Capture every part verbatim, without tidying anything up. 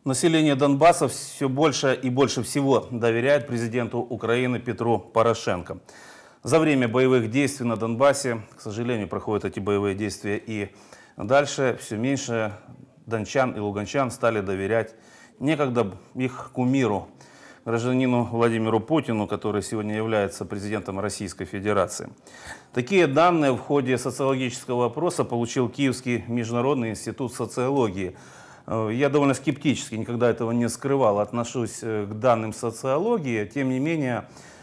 Население Донбасса все больше и больше всего доверяет президенту Украины Петру Порошенко. За время боевых действий на Донбассе, к сожалению, проходят эти боевые действия и дальше, все меньше дончан и луганчан стали доверять некогда их кумиру, гражданину Владимиру Путину, который сегодня является президентом Российской Федерации. Такие данные в ходе социологического опроса получил Киевский международный институт социологии. Я довольно скептически, никогда этого не скрывал, отношусь к данным социологии. Тем не менее,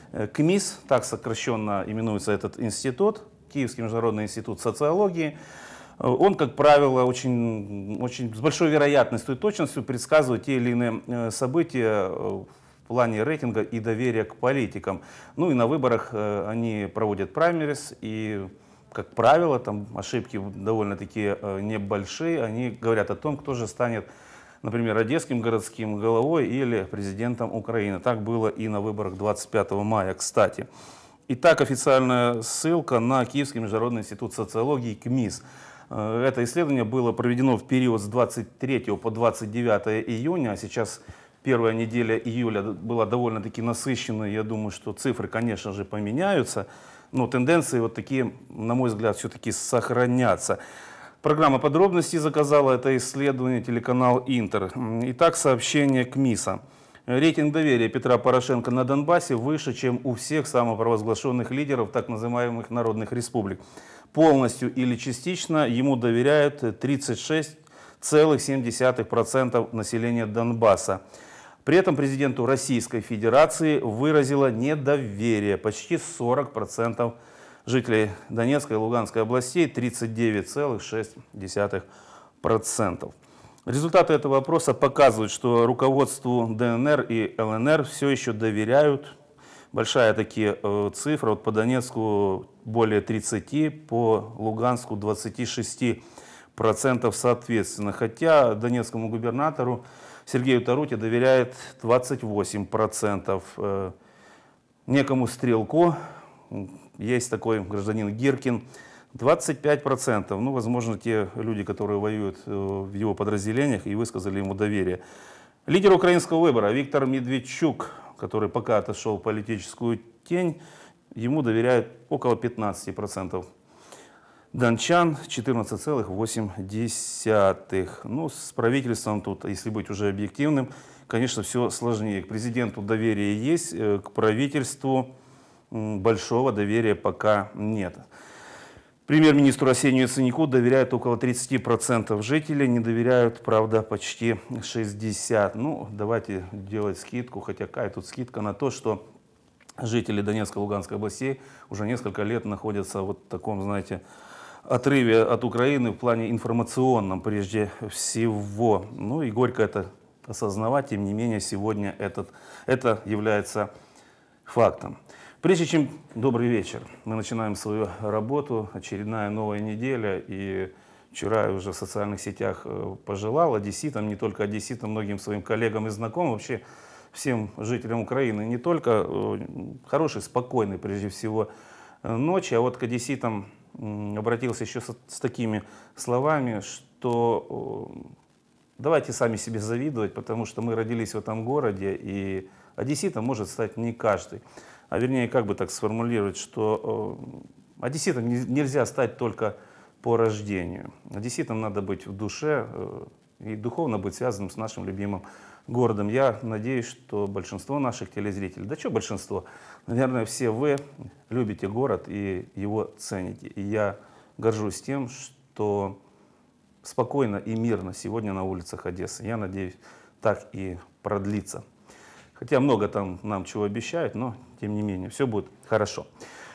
КМИС, так сокращенно именуется этот институт, Киевский международный институт социологии, он, как правило, очень, очень с большой вероятностью и точностью предсказывает те или иные события в плане рейтинга и доверия к политикам. Ну и на выборах они проводят праймерис, и, как правило, там ошибки довольно-таки небольшие. Они говорят о том, кто же станет, например, одесским городским головой или президентом Украины. Так было и на выборах двадцать пятого мая, кстати. Итак, официальная ссылка на Киевский международный институт социологии КМИС. Это исследование было проведено в период с двадцать третьего по двадцать девятое июня, а сейчас первая неделя июля была довольно-таки насыщенной. Я думаю, что цифры, конечно же, поменяются, но тенденции вот такие, на мой взгляд, все-таки сохранятся. Программа подробностей заказала это исследование, телеканал Интер. Итак, сообщение КМИСа. Рейтинг доверия Петра Порошенко на Донбассе выше, чем у всех самопровозглашенных лидеров так называемых народных республик. Полностью или частично ему доверяют тридцать шесть целых семь десятых процента населения Донбасса. При этом президенту Российской Федерации выразило недоверие почти сорок процентов жителей Донецкой и Луганской областей, тридцать девять целых шесть десятых процента. Результаты этого опроса показывают, что руководству ДНР и ЛНР все еще доверяют. Большая такие э, цифры. Вот по Донецку более тридцати, по Луганску двадцати шести процентов соответственно. Хотя донецкому губернатору Сергею Таруте доверяет двадцать восемь процентов. Э, некому Стрелку, есть такой гражданин Гиркин, двадцать пять процентов. Ну, возможно, те люди, которые воюют в его подразделениях и высказали ему доверие. Лидер украинского выбора Виктор Медведчук, который пока отошел в политическую тень, ему доверяют около пятнадцати процентов. Дончан четырнадцать целых восемь десятых. Ну, с правительством тут, если быть уже объективным, конечно, все сложнее. К президенту доверие есть, к правительству большого доверия пока нет. Премьер-министру Арсению Яценюку доверяют около тридцати процентов жителей, не доверяют, правда, почти шестьдесят процентов. Ну, давайте делать скидку, хотя какая тут скидка на то, что жители Донецкой и Луганской областей уже несколько лет находятся вот в таком, знаете, отрыве от Украины в плане информационном прежде всего. Ну и горько это осознавать, тем не менее сегодня этот, это является фактом. Прежде чем... Добрый вечер. Мы начинаем свою работу, очередная новая неделя. И вчера я уже в социальных сетях пожелал одесситам, не только одесситам, многим своим коллегам и знакомым, вообще всем жителям Украины, не только хорошей, спокойной, прежде всего, ночи, а вот к одесситам обратился еще с, с такими словами, что давайте сами себе завидовать, потому что мы родились в этом городе, и одесситом может стать не каждый. А вернее, как бы так сформулировать, что э, одесситом не, нельзя стать только по рождению. Одесситом надо быть в душе э, и духовно быть связанным с нашим любимым городом. Я надеюсь, что большинство наших телезрителей, да что большинство, наверное, все вы любите город и его цените. И я горжусь тем, что спокойно и мирно сегодня на улицах Одессы. Я надеюсь, так и продлится. Хотя много там нам чего обещают, но тем не менее все будет хорошо.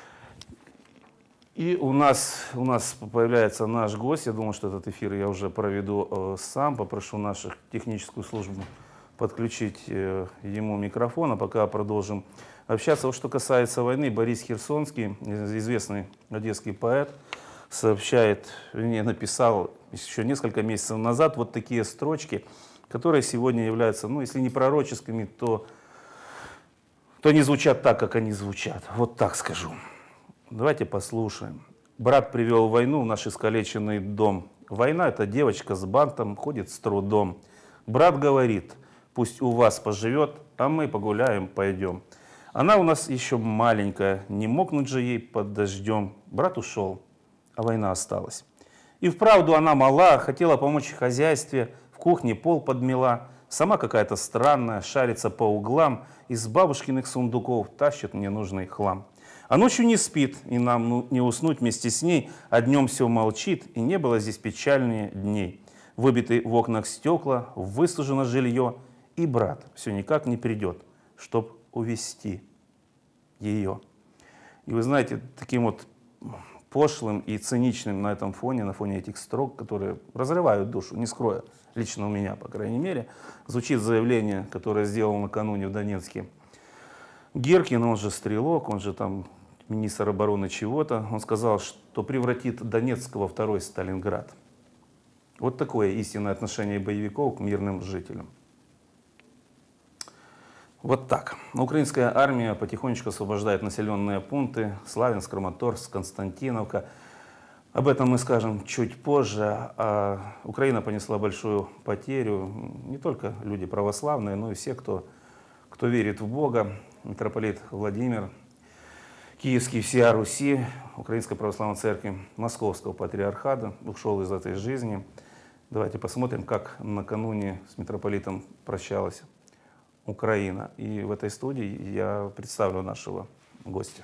И у нас, у нас появляется наш гость. Я думаю, что этот эфир я уже проведу э, сам. Попрошу нашу техническую службу подключить э, ему микрофон, а пока продолжим общаться. Вот что касается войны, Борис Херсонский, известный одесский поэт, сообщает, вернее, написал еще несколько месяцев назад вот такие строчки, которые сегодня являются, ну, если не пророческими, то, то не звучат так, как они звучат. Вот так скажу. Давайте послушаем. Брат привел войну в наш искалеченный дом. Война — это девочка с бантом, ходит с трудом. Брат говорит, пусть у вас поживет, а мы погуляем, пойдем. Она у нас еще маленькая, не мокнуть же ей под дождем. Брат ушел, а война осталась. И вправду она мала, хотела помочь в хозяйстве, в кухне пол подмела. Сама какая-то странная, шарится по углам, из бабушкиных сундуков тащит мне нужный хлам. А ночью не спит, и нам ну, не уснуть вместе с ней, а днем все молчит, и не было здесь печальнее дней. Выбиты в окнах стекла, выстужено жилье, и брат все никак не придет, чтоб увести ее. И вы знаете, таким вот пошлым и циничным на этом фоне, на фоне этих строк, которые разрывают душу, не скрою, лично у меня, по крайней мере, звучит заявление, которое сделал накануне в Донецке Гиркин, он же стрелок, он же там министр обороны чего-то. Он сказал, что превратит Донецк во второй Сталинград. Вот такое истинное отношение боевиков к мирным жителям. Вот так. Украинская армия потихонечку освобождает населенные пункты. Славянск, Краматорск, Константиновка. Об этом мы скажем чуть позже. А Украина понесла большую потерю. Не только люди православные, но и все, кто, кто верит в Бога. Митрополит Владимир, Киевский, всея Руси, Украинской Православной Церкви, Московского Патриархата ушел из этой жизни. Давайте посмотрим, как накануне с митрополитом прощалась Украина. И в этой студии я представлю нашего гостя.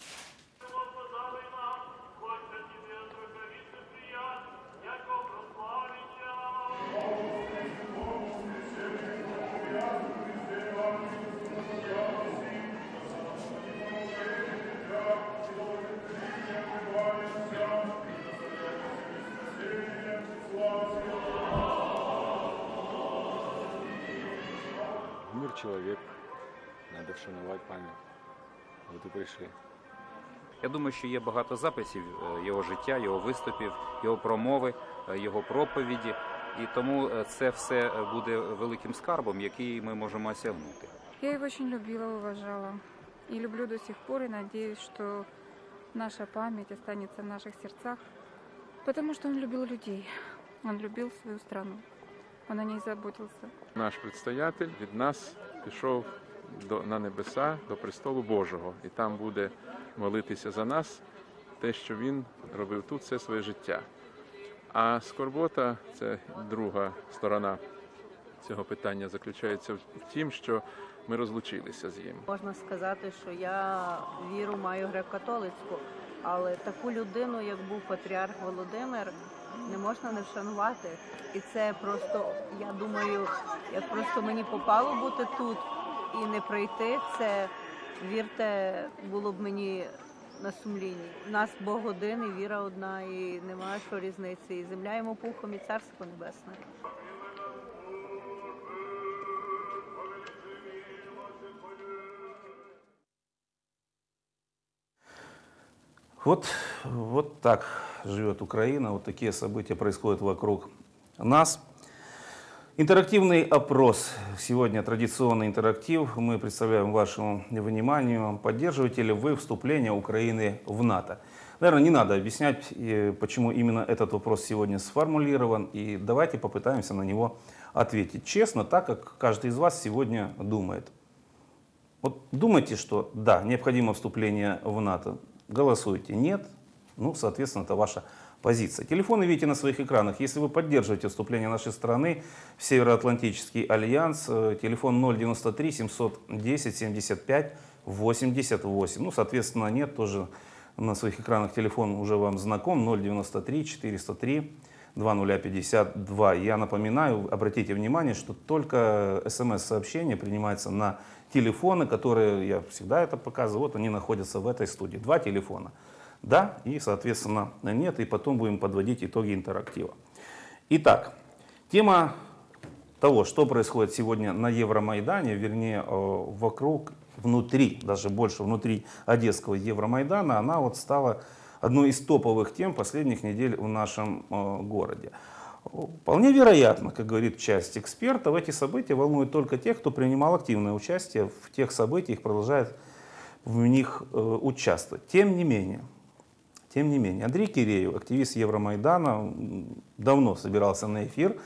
Мир человек, треба вшанувати пам'ять. От і прийшли. Я думаю, що є багато записів його життя, його виступів, його промови, його проповіді. І тому це все буде великим скарбом, який ми можемо осягнути. Я его очень любила, уважала. И люблю до сих пор, и надеюсь, что наша память останется в наших сердцах. Потому что он любил людей, он любил свою страну, он о ней заботился. Наш предстоятель від нас пішов до, на небеса, до престолу Божого. І там буде молитися за нас, те, що він робив тут все своє життя. А скорбота, це друга сторона цього питання, заключається в тім, що ми розлучилися з ним. Можна сказати, що я віру маю греко-католицьку, але таку людину, як був патріарх Володимир, не можна не вшанувати. І це просто, я думаю, як просто мені попало бути тут і не прийти, це, вірте, було б мені на сумлінні. У нас Бог один і віра одна, і немає що різниці. І земля йому пухом, і царство небесне. Вот, вот так живет Украина, вот такие события происходят вокруг нас. Интерактивный опрос. Сегодня традиционный интерактив. Мы представляем вашему вниманию, поддерживаете ли вы вступление Украины в НАТО. Наверное, не надо объяснять, почему именно этот вопрос сегодня сформулирован. И давайте попытаемся на него ответить честно, так как каждый из вас сегодня думает. Вот думаете, что да, необходимо вступление в НАТО. Голосуйте «нет», ну, соответственно, это ваша позиция. Телефоны видите на своих экранах. Если вы поддерживаете вступление нашей страны в Североатлантический альянс, телефон ноль девяносто три семьсот десять семьдесят пять восемьдесят восемь. Ну, соответственно, «нет», тоже на своих экранах телефон уже вам знаком, ноль девяносто три четыреста три два ноль пятьдесят два. Я напоминаю, обратите внимание, что только смс-сообщения принимаются на телефоны, которые, я всегда это показываю, вот они находятся в этой студии. Два телефона. Да и, соответственно, нет. И потом будем подводить итоги интерактива. Итак, тема того, что происходит сегодня на Евромайдане, вернее, вокруг, внутри, даже больше внутри Одесского Евромайдана, она вот стала одной из топовых тем последних недель в нашем городе. Вполне вероятно, как говорит часть экспертов, эти события волнуют только тех, кто принимал активное участие в тех событиях, продолжает в них э, участвовать. Тем не менее, тем не менее, Андрей Киреев, активист Евромайдана, давно собирался на эфир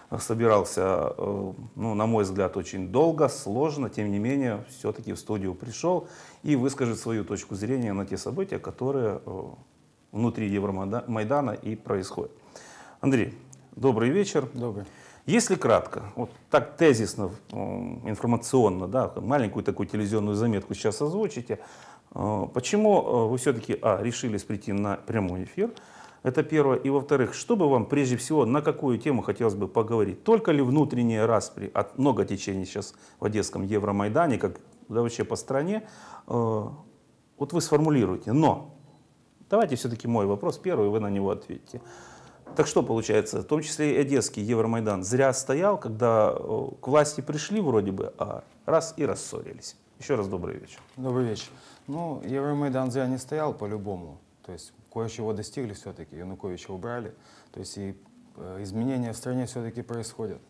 собирался, э, ну, на мой взгляд, очень долго, сложно, тем не менее, все-таки в студию пришел и выскажет свою точку зрения на те события, которые э, внутри Евромайдана и происходят. Андрей, добрый вечер. Добрый. Если кратко, вот так тезисно, э, информационно, да, маленькую такую телевизионную заметку сейчас озвучите, э, почему э, вы все-таки, а, решились прийти на прямой эфир, это первое, и во-вторых, что бы вам прежде всего, на какую тему хотелось бы поговорить? Только ли внутренние распри, от много течений сейчас в Одесском Евромайдане, как да, вообще по стране, э, вот вы сформулируете, но, давайте все-таки мой вопрос первый, вы на него ответите. Так что получается, в том числе и Одесский Евромайдан зря стоял, когда к власти пришли вроде бы, а раз и рассорились. Еще раз добрый вечер. Добрый вечер. Ну, Евромайдан зря не стоял по-любому. То есть кое-чего достигли все-таки, Януковича убрали. То есть и э, изменения в стране все-таки происходят.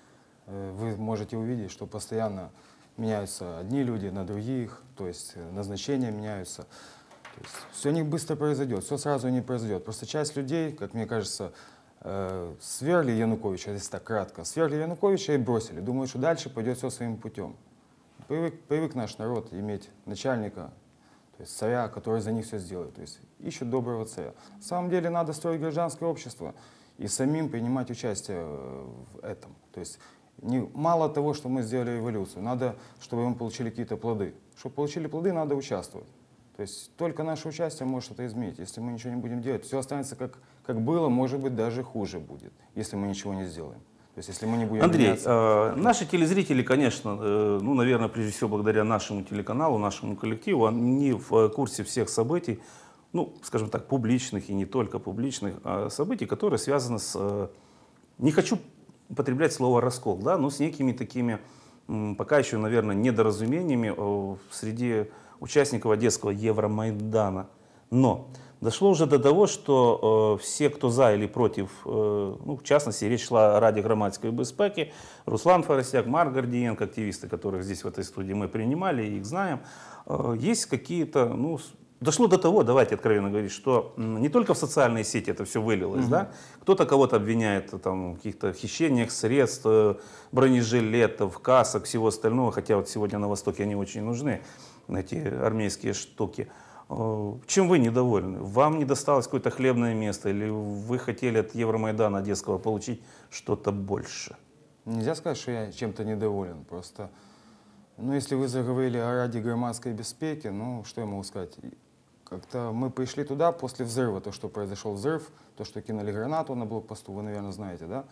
Э, вы можете увидеть, что постоянно меняются одни люди на других, то есть назначения меняются. То есть все не быстро произойдет, все сразу не произойдет. Просто часть людей, как мне кажется, э, сверли Януковича, если так кратко, сверли Януковича и бросили. Думают, что дальше пойдет все своим путем. Привык, привык наш народ иметь начальника, то есть царя, который за них все сделает. То есть ищут доброго царя. На самом деле надо строить гражданское общество и самим принимать участие в этом. То есть не, мало того, что мы сделали революцию, надо, чтобы мы получили какие-то плоды. Чтобы получили плоды, надо участвовать. То есть только наше участие может это изменить. Если мы ничего не будем делать, все останется как, как было, может быть, даже хуже будет, если мы ничего не сделаем. То есть если мы не будем Андрей, меняться... э, наши телезрители, конечно, э, ну, наверное, прежде всего благодаря нашему телеканалу, нашему коллективу, они в курсе всех событий, ну, скажем так, публичных и не только публичных, а событий, которые связаны с, э, не хочу употреблять слово раскол, да, но с некими такими, м, пока еще, наверное, недоразумениями э, среди участников Одесского Евромайдана. Но дошло уже до того, что э, все, кто за или против, э, ну, в частности, речь шла о Раді громадської безпеки, Руслан Форостяк, Марк Гордиенко, активисты, которых здесь в этой студии мы принимали и их знаем, э, есть какие-то, ну, дошло до того, давайте откровенно говорить, что не только в социальные сети это все вылилось, mm-hmm. да, кто-то кого-то обвиняет там, в каких-то хищениях средств, бронежилетов, касок, всего остального, хотя вот сегодня на Востоке они очень нужны, эти армейские штуки. Чем вы недовольны? Вам не досталось какое-то хлебное место или вы хотели от Евромайдана Одесского получить что-то больше? Нельзя сказать, что я чем-то недоволен. Просто, ну, если вы заговорили о Раді громадской безпеки, ну, что я могу сказать? Как-то мы пришли туда после взрыва, то, что произошел взрыв, то, что кинули гранату на блокпосту, вы, наверное, знаете, да?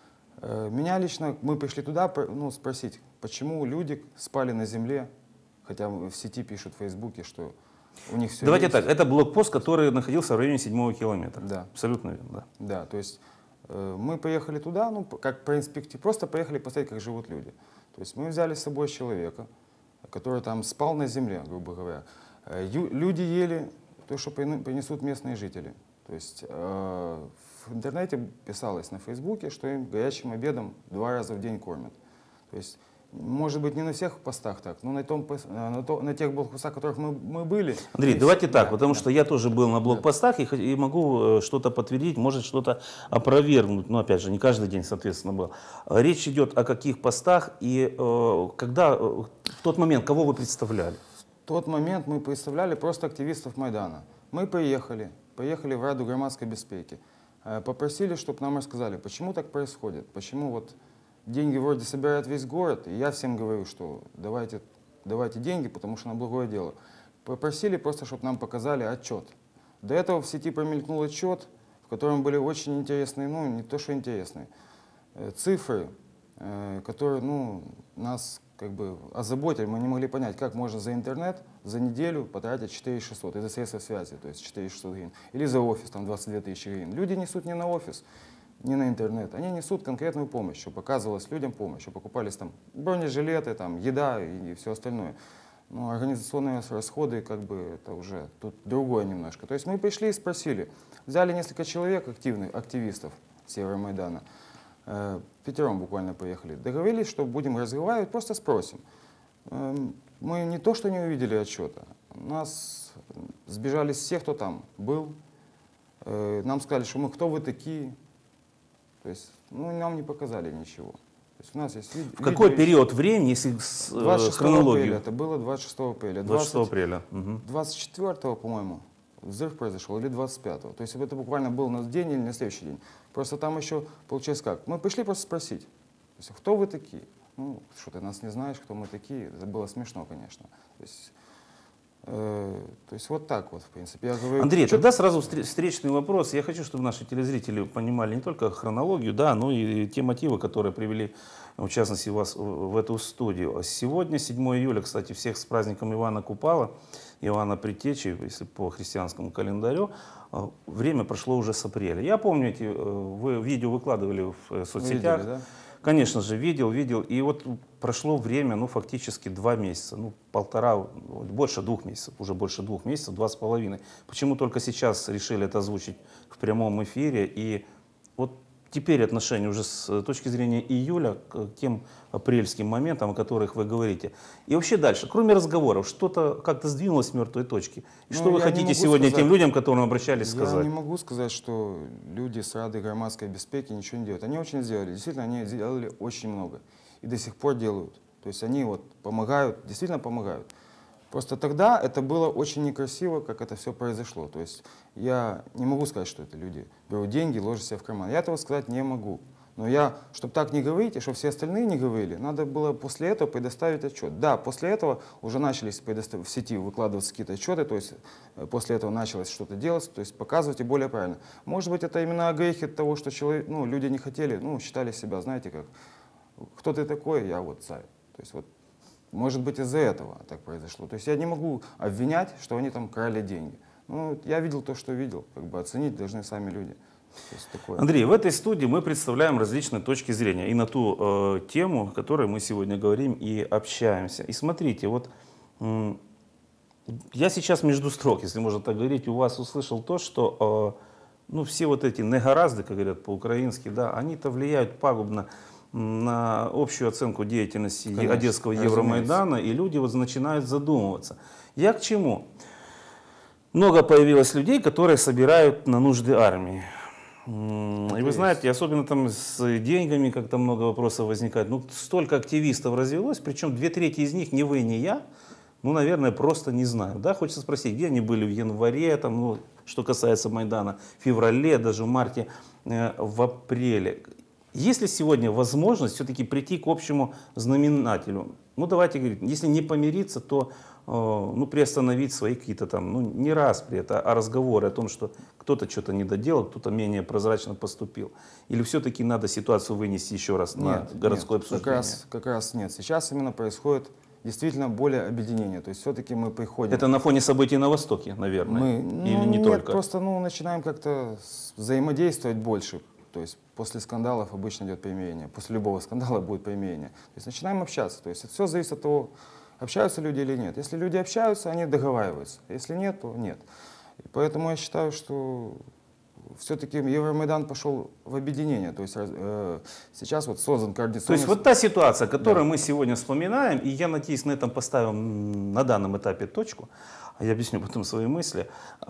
Меня лично, мы пришли туда, ну, спросить, почему люди спали на земле, хотя в сети пишут в Фейсбуке, что у них все Давайте есть. так, это блокпост, который находился в районе седьмого километра. Да. Абсолютно верно, да. Да, то есть э, мы поехали туда, ну, как проинспектировать, просто поехали посмотреть, как живут люди. То есть мы взяли с собой человека, который там спал на земле, грубо говоря. Э, ю, люди ели то, что принесут местные жители. То есть э, в интернете писалось на Фейсбуке, что им горячим обедом два раза в день кормят. То есть, может быть, не на всех постах так, но на, том, на, то, на тех блокпостах, в которых мы, мы были. Андрей, здесь, давайте так, да, потому да. что я тоже был на блокпостах и, и могу что-то подтвердить, может что-то опровергнуть, но опять же, не каждый день, соответственно, был. Речь идет о каких постах и э, когда, э, в тот момент, кого вы представляли? В тот момент мы представляли просто активистов Майдана. Мы приехали, поехали в Раду громадской безпеки, попросили, чтобы нам рассказали, почему так происходит, почему вот деньги вроде собирает весь город, и я всем говорю, что давайте, давайте деньги, потому что на благое дело. Попросили просто, чтобы нам показали отчет. До этого в сети промелькнул отчет, в котором были очень интересные, ну не то что интересные, цифры, которые, ну, нас как бы озаботили. Мы не могли понять, как можно за интернет за неделю потратить четыре тысячи шестьсот, и за средства связи, то есть четыре тысячи шестьсот гривен, или за офис, там двадцать две тысячи гривен. Люди несут не на офис, не на интернет, они несут конкретную помощь, чтобы оказывалась людям помощь, чтобы покупались там бронежилеты, там, еда и, и все остальное. Но организационные расходы, как бы, это уже тут другое немножко. То есть мы пришли и спросили, взяли несколько человек активных, активистов с Евромайдана, э, пятером буквально поехали, договорились, что будем разговаривать, просто спросим. Э, мы не то, что не увидели отчета, нас сбежали все, кто там был, э, нам сказали, что мы, кто вы такие. То есть ну, нам не показали ничего. То есть у нас есть В какой период времени, если с, э, двадцать шестого хронологию? апреля, это было двадцать шестого апреля. двадцать шестого апреля. Угу. двадцать четвёртого, по-моему, взрыв произошел, или двадцать пятого. То есть это буквально был на день или на следующий день. Просто там еще получилось как? Мы пришли просто спросить, то есть, кто вы такие? Ну, что ты нас не знаешь, кто мы такие? Это было смешно, конечно. То есть, э, то есть вот так вот, в принципе. Я говорю, Андрей, что- тогда сразу встр- встречный вопрос. Я хочу, чтобы наши телезрители понимали не только хронологию, да, но и те мотивы, которые привели, в частности, вас в в эту студию. Сегодня, седьмого июля, кстати, всех с праздником Ивана Купала, Ивана Предтечи, если по христианскому календарю. Э, Время прошло уже с апреля. Я помню, эти, э, вы видео выкладывали в э, соцсетях. видели, да? Конечно же, видел, видел. И вот прошло время, ну, фактически два месяца, ну, полтора, вот, больше двух месяцев, уже больше двух месяцев, два с половиной. Почему только сейчас решили это озвучить в прямом эфире? И вот теперь отношение уже с точки зрения июля к тем апрельским моментам, о которых вы говорите. И вообще дальше, кроме разговоров, что-то как-то сдвинулось с мертвой точки. И Ну, что вы я не хотите могу сегодня сказать. тем людям, к которым обращались, Я сказать? не могу сказать, что люди с Рады громадской беспеки ничего не делают. Они очень сделали. Действительно, они сделали очень много. И до сих пор делают. То есть они вот помогают, действительно помогают. Просто тогда это было очень некрасиво, как это все произошло. То есть я не могу сказать, что это люди берут деньги, ложат себе в карман. Я этого сказать не могу. Но я, чтобы так не говорить, и чтобы все остальные не говорили, надо было после этого предоставить отчет. Да, после этого уже начались предостав- в сети выкладываться какие-то отчеты, то есть э, после этого началось что-то делать, то есть показывать и более правильно. Может быть, это именно огрехи того, что человек, ну, люди не хотели, ну, считали себя, знаете, как, кто ты такой, я вот царь. То есть вот, может быть, из-за этого так произошло. То есть я не могу обвинять, что они там крали деньги. Ну, я видел то, что видел, как бы оценить должны сами люди. То есть такое. Андрей, в этой студии мы представляем различные точки зрения и на ту э, тему, о которой мы сегодня говорим и общаемся. И смотрите, вот м, я сейчас между строк, если можно так говорить, у вас услышал то, что э, ну, все вот эти негаразды, как говорят по-украински, да, они-то влияют пагубно м, на общую оценку деятельности Конечно, Одесского разумеется. Евромайдана, и люди вот начинают задумываться. Я к чему? Много появилось людей, которые собирают на нужды армии. М, И вы есть. знаете, особенно там с деньгами как-то много вопросов возникает. Ну, столько активистов развелось, причем две трети из них, ни вы, ни я, ну, наверное, просто не знаю. Да, хочется спросить, где они были в январе, там, ну, что касается Майдана, в феврале, даже в марте, э, в апреле. Есть ли сегодня возможность все-таки прийти к общему знаменателю? Ну, давайте говорить, если не помириться, то э, ну, приостановить свои какие-то там, ну, не распри, это, а разговоры о том, что кто-то что-то не доделал, кто-то менее прозрачно поступил. Или все-таки надо ситуацию вынести еще раз на Нет, городское нет, обсуждение? Как раз, как раз нет. Сейчас именно происходит действительно более объединение. То есть все-таки мы приходим... Это на фоне событий на Востоке, наверное? мы, Или ну, не нет, только? просто ну, начинаем как-то с- взаимодействовать больше. То есть после скандалов обычно идет примирение. После любого скандала будет примирение. То есть начинаем общаться. То есть это все зависит от того, общаются люди или нет. Если люди общаются, они договариваются. Если нет, то нет. И поэтому я считаю, что все-таки Евромайдан пошел в объединение. То есть раз- э, сейчас вот создан То координационный... есть вот та ситуация, которую Да. мы сегодня вспоминаем, и я надеюсь, на этом поставим м, на данном этапе точку, а я объясню потом свои мысли.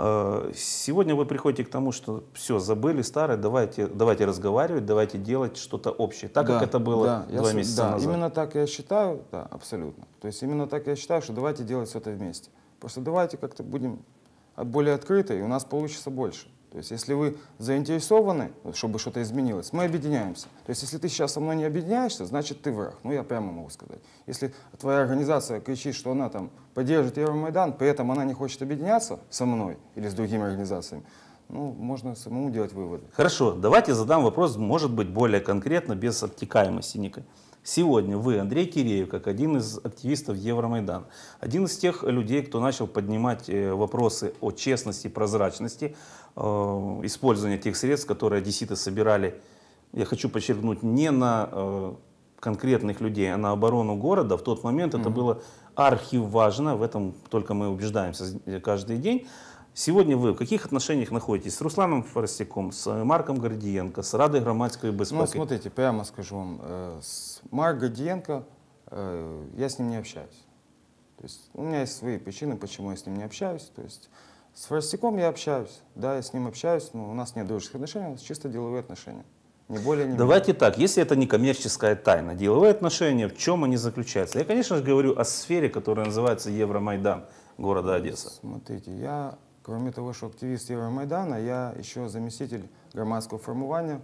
Э, Сегодня вы приходите к тому, что все, забыли старое, давайте, давайте разговаривать, давайте делать что-то общее, так Да, как это было да, я два с- месяца да, назад. именно так я считаю, да, абсолютно. То есть именно так я считаю, что давайте делать все это вместе. Просто давайте как-то будем от- более открыты, и у нас получится больше. То есть если вы заинтересованы, вот, чтобы что-то изменилось, мы объединяемся. То есть если ты сейчас со мной не объединяешься, значит ты враг. Ну я прямо могу сказать. Если твоя организация кричит, что она там поддержит Евромайдан, при этом она не хочет объединяться со мной или с другими организациями, ну можно самому делать выводы. Хорошо, давайте задам вопрос, может быть, более конкретно, без обтекаемости никакой. Сегодня вы, Андрей Киреев, как один из активистов Евромайдана, один из тех людей, кто начал поднимать э, вопросы о честности, прозрачности, э, использования тех средств, которые одесситы собирали, я хочу подчеркнуть, не на э, конкретных людей, а на оборону города. В тот момент это было архиважно, в этом только мы убеждаемся каждый день. Сегодня вы в каких отношениях находитесь с Русланом Форостяком, с Марком Гордиенко, с Радой громадской Ну, безпеки? смотрите, прямо скажу вам, э, с Марк Гордиенко э, я с ним не общаюсь. То есть у меня есть свои причины, почему я с ним не общаюсь. То есть с Форостяком я общаюсь, да, я с ним общаюсь, но у нас нет дружеских отношений, у нас чисто деловые отношения. Не более, не Давайте так, если это не коммерческая тайна, деловые отношения, в чем они заключаются? Я, конечно же, говорю о сфере, которая называется Евромайдан города Одесса. Смотрите, я, кроме того, что активист Евромайдана, я еще заместитель громадского формування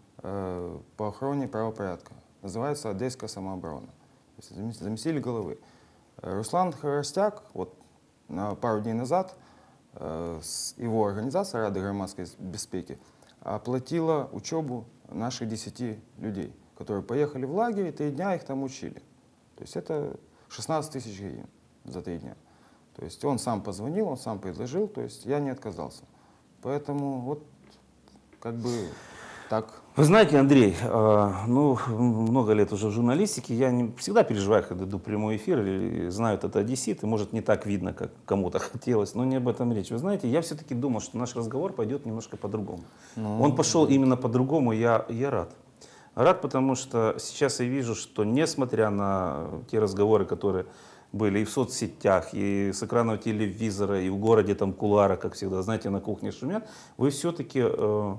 э, по охране правопорядка. Называется Одесская самооборона. То есть замес- заместитель головы. Э, Руслан Хоростяк, вот на пару дней назад, э, с его организация Рада громадской безпеки оплатила учебу наших десяти людей, которые поехали в лагерь, и три дня их там учили. То есть это шестнадцать тысяч гривен за три дня. То есть он сам позвонил, он сам предложил, то есть я не отказался. Поэтому вот как бы так. Вы знаете, Андрей, э, ну, много лет уже в журналистике, я не всегда переживаю, когда иду в прямой эфир, или знаю, это одессит, и может не так видно, как кому-то хотелось, но не об этом речь. Вы знаете, я все-таки думал, что наш разговор пойдет немножко по-другому. Ну, Он пошел именно по-другому, я, я рад. Рад, потому что сейчас я вижу, что несмотря на те разговоры, которые были и в соцсетях, и с экранов телевизора, и в городе там кулуара, как всегда, знаете, на кухне шумят, вы все-таки э,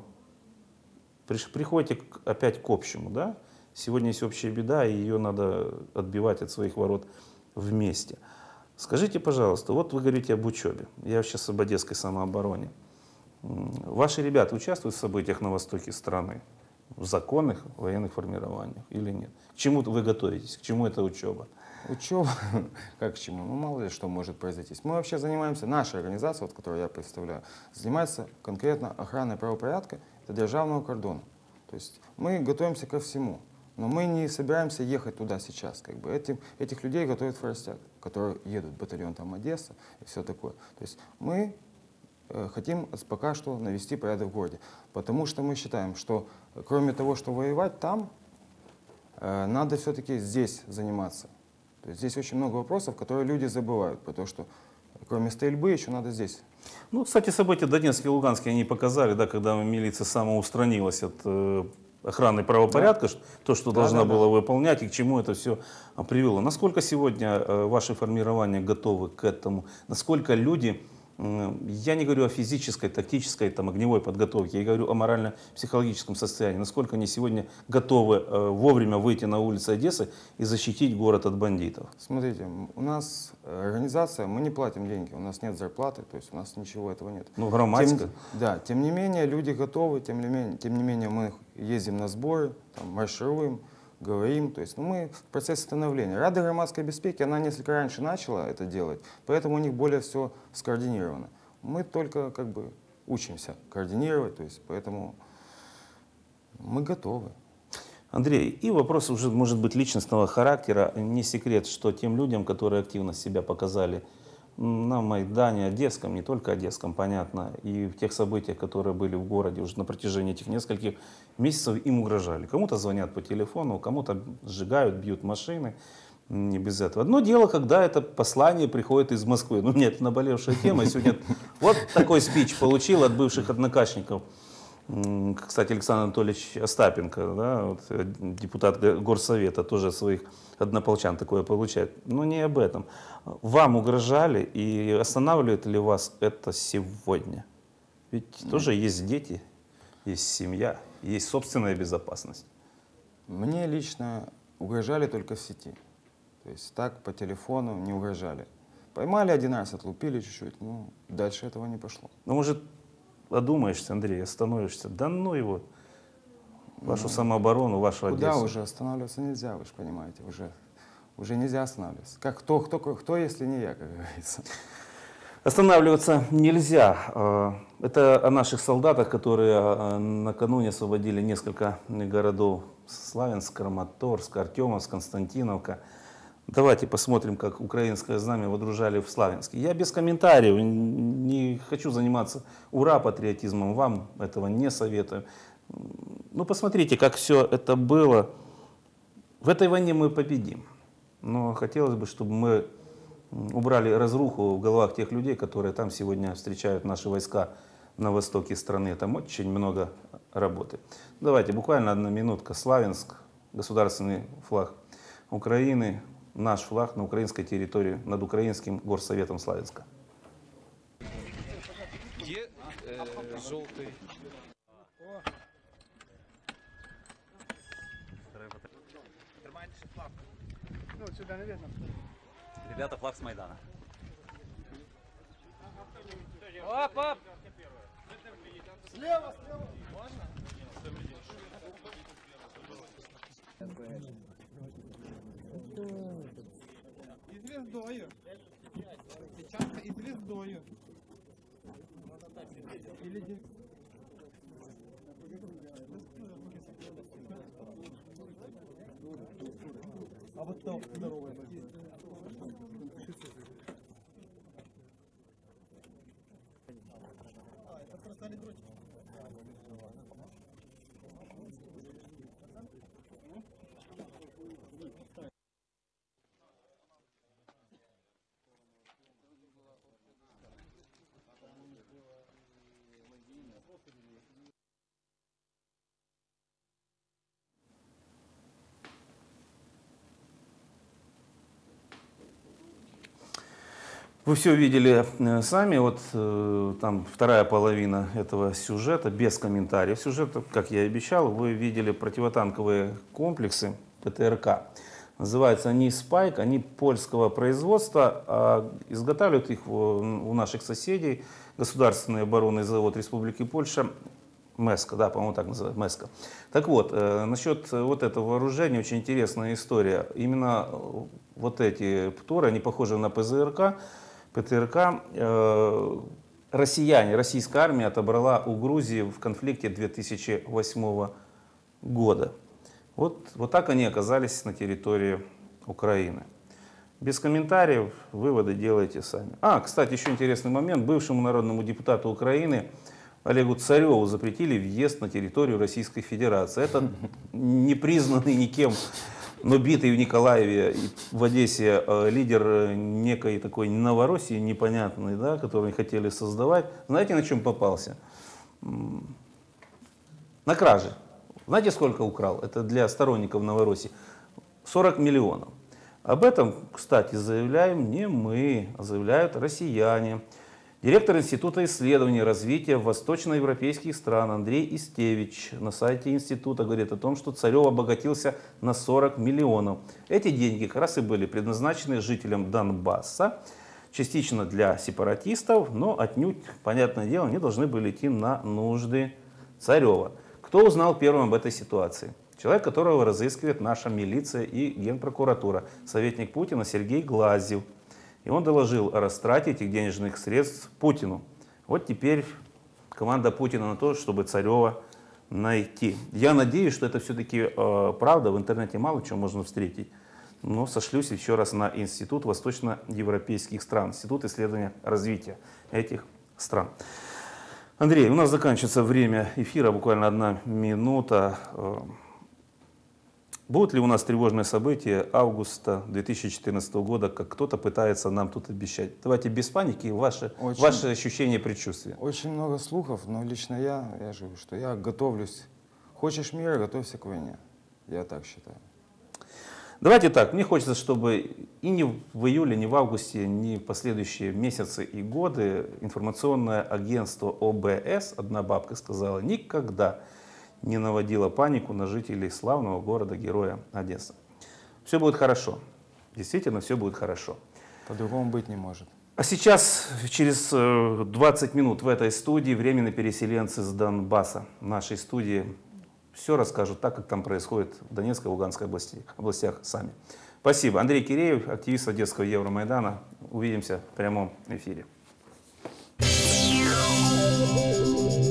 приш- приходите к- опять к общему, да? Сегодня есть общая беда, и ее надо отбивать от своих ворот вместе. Скажите, пожалуйста, вот вы говорите об учебе, я сейчас об одесской самообороне. М, Ваши ребята участвуют в событиях на востоке страны? В законных военных формированиях или нет? К чему вы готовитесь? К чему эта учеба? Учеба, как к чему? Ну, мало ли что может произойти. Мы вообще занимаемся, наша организация, вот, которую я представляю, занимается конкретно охраной правопорядка, это державного кордона. То есть мы готовимся ко всему, но мы не собираемся ехать туда сейчас. Как бы. Этим, этих людей готовят Форостяк, которые едут, батальон там Одесса и все такое. То есть мы э, хотим пока что навести порядок в городе, потому что мы считаем, что кроме того, что воевать там, э, надо все-таки здесь заниматься. То есть здесь очень много вопросов, которые люди забывают, потому что кроме стрельбы еще надо здесь. Ну, кстати, события Донецкие и Луганские они показали, да, когда милиция самоустранилась от э, охраны правопорядка, ш- то, что Да, должна да, да. была выполнять и к чему это все привело. Насколько сегодня э, ваши формирования готовы к этому? Насколько люди, м, я не говорю о физической, тактической, там, огневой подготовке, я говорю о морально-психологическом состоянии, насколько они сегодня готовы э, вовремя выйти на улицы Одессы и защитить город от бандитов? Смотрите, м, у нас э, организация, мы не платим деньги, у нас нет зарплаты, то есть у нас ничего этого нет. Ну, громадская. Тем, да, тем не менее люди готовы, тем не менее, тем не менее мы ездим на сборы, там, маршируем, говорим, то есть ну, мы в процессе становления. Рада громадской безпеки, она несколько раньше начала это делать, поэтому у них более все скоординировано. Мы только как бы учимся координировать, то есть поэтому мы готовы. Андрей, и вопрос уже может быть личностного характера. Не секрет, что тем людям, которые активно себя показали на Майдане Одесском, не только Одесском, понятно, и в тех событиях, которые были в городе уже на протяжении этих нескольких месяцев, им угрожали. Кому-то звонят по телефону, кому-то сжигают, бьют машины. Не без этого. Одно дело, когда это послание приходит из Москвы. Ну нет, наболевшая тема. Сегодня вот такой спич получил от бывших однокашников. М, Кстати, Александр Анатольевич Остапенко, да, вот, э, депутат Г- Горсовета, тоже от своих однополчан такое получает. Но не об этом. Вам угрожали и останавливает ли вас это сегодня? Ведь тоже есть дети, есть семья, есть собственная безопасность. Мне лично угрожали только в сети. То есть так по телефону не угрожали. Поймали один раз, отлупили чуть-чуть, ну дальше этого не пошло. Ну, может, одумаешься, Андрей, остановишься. Да ну его, вашу самооборону, вашу Куда Одессу. уже останавливаться нельзя, вы же понимаете, уже, уже нельзя останавливаться. Как кто, кто, кто, если не я, как говорится. Останавливаться нельзя. Э, Это о наших солдатах, которые э, накануне освободили несколько городов. Славянск, Краматорск, Артемовск, Константиновка. Давайте посмотрим, как украинское знамя водружали в Славянске. Я без комментариев, не хочу заниматься ура-патриотизмом, вам этого не советую. Ну, посмотрите, как все это было. В этой войне мы победим. Но хотелось бы, чтобы мы убрали разруху в головах тех людей, которые там сегодня встречают наши войска на востоке страны. Там очень много работы. Давайте, буквально одна минутка. Славянск, государственный флаг Украины, наш флаг на украинской территории над украинским горсоветом Славянска. Где э, желтый? Ребята, флаг с Майдана. І звіздою. Печатка і звіздою. А вот там здоровая. А, это просто дротик. Вы все видели э, сами, вот э, там вторая половина этого сюжета, без комментариев сюжета, как я и обещал, вы видели противотанковые комплексы ПТРК. Называются они «Спайк», они польского производства, а изготавливают их у, у наших соседей, Государственный оборонный завод Республики Польша, МЭСКО, да, по-моему, так называют, МЭСКО. Так вот, э, насчет вот этого вооружения очень интересная история. Именно вот эти ПТОРы, они похожи на ПЗРК, ПТРК, э, россияне, российская армия отобрала у Грузии в конфликте две тысячи восьмого года. Вот, вот так они оказались на территории Украины. Без комментариев, выводы делайте сами. А, кстати, еще интересный момент. Бывшему народному депутату Украины Олегу Цареву запретили въезд на территорию Российской Федерации. Это не признанный никем, но битый в Николаеве и в Одессе э, лидер некой такой Новороссии непонятной, да, которую хотели создавать. Знаете, на чем попался? На краже. Знаете, сколько украл? Это для сторонников Новороссии. сорок миллионов. Об этом, кстати, заявляем не мы, а заявляют россияне. Директор Института исследований и развития восточноевропейских стран Андрей Истевич на сайте института говорит о том, что Царев обогатился на сорок миллионов. Эти деньги как раз и были предназначены жителям Донбасса, частично для сепаратистов, но отнюдь, понятное дело, они должны были идти на нужды Царева. Кто узнал первым об этой ситуации? Человек, которого разыскивает наша милиция и генпрокуратура, советник Путина Сергей Глазьев. И он доложил о растрате этих денежных средств Путину. Вот теперь команда Путина на то, чтобы Царева найти. Я надеюсь, что это все-таки э, правда. В интернете мало чего можно встретить. Но сошлюсь еще раз на Институт восточноевропейских стран, Институт исследования развития этих стран. Андрей, у нас заканчивается время эфира, буквально одна минута. Будут ли у нас тревожные события августа две тысячи четырнадцатого года, как кто-то пытается нам тут обещать? Давайте без паники, ваши, Очень- ваши ощущения, предчувствия. Очень много слухов, но лично я, я же говорю, что я готовлюсь. Хочешь мира, готовься к войне. Я так считаю. Давайте так, мне хочется, чтобы и не в июле, ни в августе, ни в последующие месяцы и годы информационное агентство О Б С, одна бабка сказала, никогда не наводила панику на жителей славного города-героя Одесса. Все будет хорошо. Действительно, все будет хорошо. По-другому быть не может. А сейчас, через э, двадцать минут в этой студии, временные переселенцы с Донбасса, в нашей студии, все расскажут так, как там происходит в Донецкой и Луганской области, областях сами. Спасибо. Андрей Киреев, активист Одесского Евромайдана. Увидимся в прямом эфире.